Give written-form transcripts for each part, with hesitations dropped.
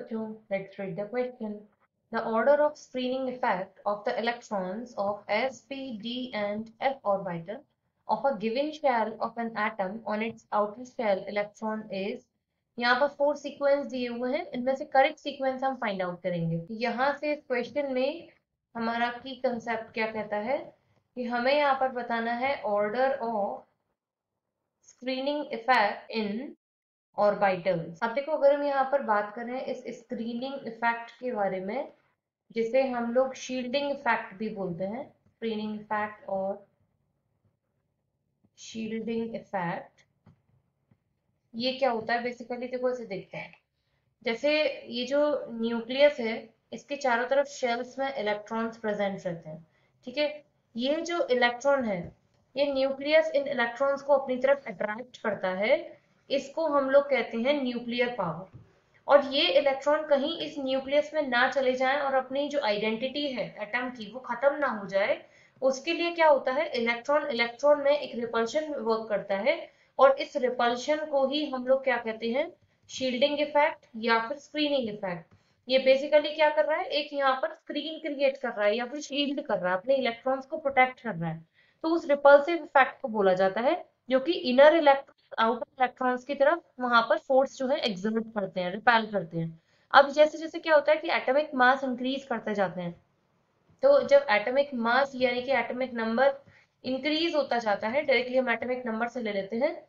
बच्चों, let's read the question. The order of screening effect of the electrons of s, p, d and f orbital of a given shell of an atom on its outer shell electron is. यहाँ पर 4 sequence दिए हुए हैं, इनमें से correct sequence हम find out करेंगे। यहाँ से इस क्वेश्चन में हमारा की कंसेप्ट क्या कहता है कि हमें यहाँ पर बताना है order of screening effect in orbitals. अब देखो, अगर हम यहाँ पर बात करें इस स्क्रीनिंग इफेक्ट के बारे में, जिसे हम लोग शील्डिंग इफेक्ट भी बोलते हैं, स्क्रीनिंग इफेक्ट और शील्डिंग इफेक्ट, ये क्या होता है बेसिकली? देखो इसे देखते हैं। जैसे ये जो न्यूक्लियस है, इसके चारों तरफ शेल्स में इलेक्ट्रॉन्स प्रेजेंट रहते हैं, ठीक है। ये जो इलेक्ट्रॉन है, ये न्यूक्लियस इन इलेक्ट्रॉन्स को अपनी तरफ अट्रैक्ट करता है। इसको हम लोग कहते हैं न्यूक्लियर पावर। और ये इलेक्ट्रॉन कहीं इस न्यूक्लियस में ना चले जाएं और अपनी जो आइडेंटिटी है एटम की वो खत्म ना हो जाए, उसके लिए क्या होता है, इलेक्ट्रॉन इलेक्ट्रॉन में एक रिपल्शन वर्क करता है। और इस रिपल्शन को ही हम लोग क्या कहते हैं, शील्डिंग इफेक्ट या फिर स्क्रीनिंग इफेक्ट। ये बेसिकली क्या कर रहा है, एक यहाँ पर स्क्रीन क्रिएट कर रहा है या फिर शील्ड कर रहा है, अपने इलेक्ट्रॉन्स को प्रोटेक्ट कर रहा है। तो उस रिपल्सिव इफेक्ट को बोला जाता है, जो कि इनर इलेक्ट्रॉन आउटर इलेक्ट्रॉन्स की तरफ वहां पर फोर्स जो है एक्सर्ट करते हैं, रिपेल करते हैं। अब जैसे जैसे क्या होता है कि एटॉमिक मास इंक्रीज करते जाते हैं, तो जब एटॉमिक मास यानी कि एटॉमिक नंबर इंक्रीज होता जाता है, डायरेक्टली हम एटॉमिक नंबर से ले लेते हैं,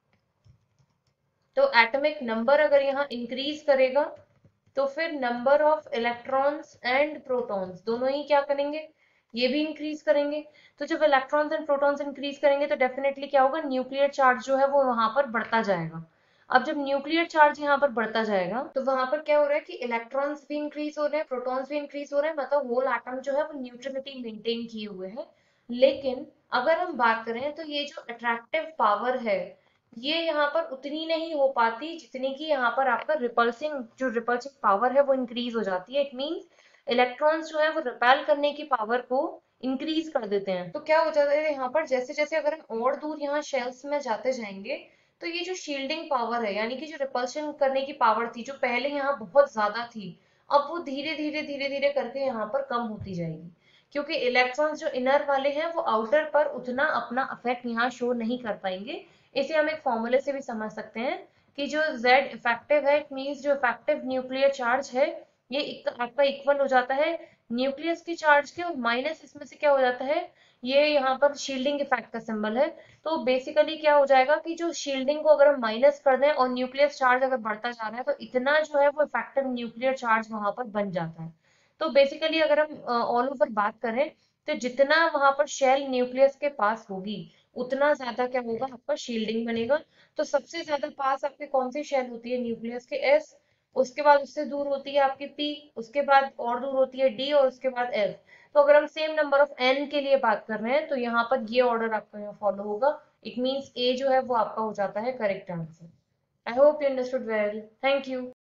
तो एटॉमिक नंबर अगर यहाँ इंक्रीज करेगा तो फिर number of electrons and protons दोनों ही क्या करेंगे, ये भी इंक्रीज करेंगे। तो जब इलेक्ट्रॉन्स एंड प्रोटॉन्स इंक्रीज करेंगे तो डेफिनेटली क्या होगा, न्यूक्लियर चार्ज जो है वो वहां पर बढ़ता जाएगा। अब जब न्यूक्लियर चार्ज यहाँ पर बढ़ता जाएगा तो वहां पर क्या हो रहा है कि इलेक्ट्रॉन्स भी इंक्रीज हो रहे हैं, प्रोटॉन्स भी इंक्रीज हो रहे हैं, मतलब होल एटम जो है वो न्यूट्रलिटी मेंटेन किए हुए है। लेकिन अगर हम बात करें तो ये जो अट्रैक्टिव पावर है, ये यहाँ पर उतनी नहीं हो पाती जितनी कि यहाँ पर आपका रिपल्सिंग पावर है वो इंक्रीज हो जाती है। इट मींस इलेक्ट्रॉन्स जो है वो रिपेल करने की पावर को इंक्रीज कर देते हैं। तो क्या हो जाता है यहाँ पर, जैसे जैसे अगर हम और दूर यहाँ शेल्स में जाते जाएंगे, तो ये जो शील्डिंग पावर है यानी कि जो रिपल्शन करने की पावर थी, जो पहले यहाँ बहुत ज्यादा थी, अब वो धीरे धीरे करके यहाँ पर कम होती जाएगी। क्योंकि इलेक्ट्रॉन्स जो इनर वाले हैं वो आउटर पर उतना अपना इफेक्ट यहाँ शो नहीं कर पाएंगे। इसे हम एक फॉर्मूले से भी समझ सकते हैं कि जो Z इफेक्टिव है, इट मींस जो इफेक्टिव न्यूक्लियर चार्ज है, ये आपका इक्वल हो जाता है न्यूक्लियस की चार्ज के, और माइनस इसमें से क्या हो जाता है, ये यहाँ पर शील्डिंग इफेक्ट का सिंबल है। तो बेसिकली क्या हो जाएगा कि जो शील्डिंग को अगर हम माइनस कर दें और न्यूक्लियस चार्ज अगर बढ़ता जा रहा है, तो इतना जो है वो इफेक्टिव न्यूक्लियर चार्ज वहां पर बन जाता है। तो बेसिकली अगर हम ऑल ओवर बात करें, तो जितना वहां पर शेल न्यूक्लियस के पास होगी, उतना ज्यादा क्या होगा, आपका शील्डिंग बनेगा। तो सबसे ज्यादा पास आपके कौन सी शेल होती है न्यूक्लियस के, एस। उसके बाद उससे दूर होती है आपकी पी, उसके बाद और दूर होती है डी, और उसके बाद एफ। तो अगर हम सेम नंबर ऑफ एन के लिए बात कर रहे हैं तो यहाँ पर ये ऑर्डर आपका यहाँ फॉलो होगा। इट मीन्स ए जो है वो आपका हो जाता है correct answer. I hope you understood well. Thank you.